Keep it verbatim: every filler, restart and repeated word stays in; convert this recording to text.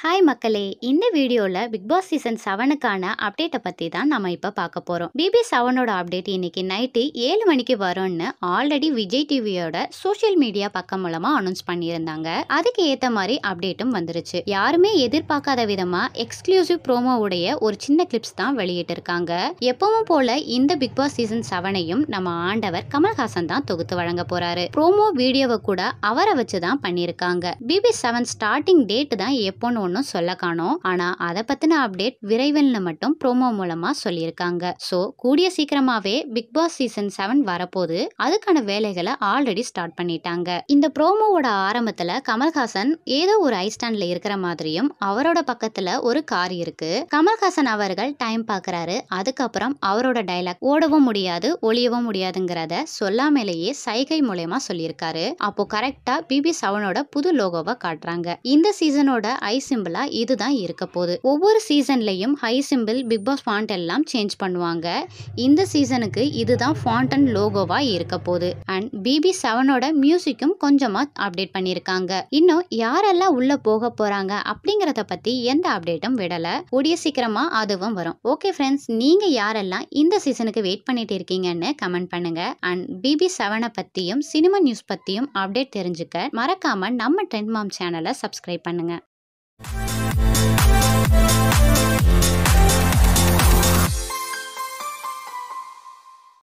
Hi மக்களே, இந்த வீடியோல பிக் பாஸ் சீசன் செவனுக்கான அப்டேட்டை பத்தி தான் நம்ம இப்ப பார்க்க போறோம். பிபி செவனோட அப்டேட் இன்னைக்கு நைட்டு ஏழு மணிக்கு வரும்னு ஆல்ரெடி விஜய் டிவியோட சோஷியல் மீடியா பக்கம் மூலமா அனௌன்ஸ் பண்ணியிருந்தாங்க. அதுக்கு ஏத்த மாதிரி அப்டேட்டும் வந்துருச்சு. யாருமே எதிர்பார்க்காத விதமா எக்ஸ்க்ளூசிவ் ப்ரோமோவுடைய ஒரு சின்ன கிளிப்ஸ் தான் வெளியிட்டு இருக்காங்க. எப்பவும் போல இந்த பிக் பாஸ் சீசன் செவனையும் நம்ம ஆண்டவர் கமல்ஹாசன் தான் தொகுத்து வழங்க போறாரு. ப்ரோமோ வீடியோவை கூட அவரை வச்சுதான் பண்ணிருக்காங்க. பிபி செவன் ஸ்டார்டிங் டேட் தான் எப்போன்னு ஒன்னும் சொல்ல காணோம். ஆனா அதை பத்தின அப்டேட் விரைவில் மட்டும் ப்ரோமோ மூலமா சொல்லியிருக்காங்க. சோ கூடிய சீக்கிரமாவே பிக் பாஸ் சீசன் செவன் வரப்போது. அதுக்கான வேலைகளை ஆல்ரெடி ஸ்டார்ட் பண்ணிட்டாங்க. இந்த ப்ரோமோவோட ஆரம்பத்துல கமல்ஹாசன் ஏதோ ஒரு ஐஸ்டாண்ட்ல இருக்கிற மாதிரியும் அவரோட பக்கத்துல ஒரு கார் இருக்கு. கமல்ஹாசன் அவர்கள் டைம் பாக்குறாரு. அதுக்கப்புறம் அவரோட டைலாக் ஓடவும் முடியாது ஒளியவும் முடியாதுங்கிறத சொல்லாமலேயே சைகை மூலமா சொல்லியிருக்காரு. அப்போ கரெக்டா பிபி செவனோட புது லோகோவை காட்டுறாங்க. இந்த சீசனோட ஐ சிம்பிளா இதுதான் இருக்க போகுது. ஒவ்வொரு சீசன்லயும் ஹை சிம்பிள் பிக் பாஸ் ஃபாண்ட் எல்லாம் சேஞ்ச் பண்ணுவாங்க. இந்த சீசனுக்கு இதுதான் ஃபாண்ட் அண்ட் லோகோவா இருக்க போகுது. அண்ட் பிபி செவனோட மியூசிக்கும் கொஞ்சமா அப்டேட் பண்ணிருக்காங்க. இன்னும் யாரெல்லாம் உள்ள போக போறாங்க அப்படிங்கறத பத்தி எந்த அப்டேட்டும் விடல. கூடிய சீக்கிரமா அதுவும் வரும். ஓகே ஃப்ரெண்ட்ஸ், நீங்க யாரெல்லாம் இந்த சீசனுக்கு வெயிட் பண்ணிட்டு இருக்கீங்கன்னு கமெண்ட் பண்ணுங்க. அண்ட் பிபி செவனை பத்தியும் சினிமா நியூஸ் பத்தியும் அப்டேட் தெரிஞ்சுக்க மறக்காம நம்ம ட்ரெண்ட் மாம் சேனலை சப்ஸ்கிரைப் பண்ணுங்க.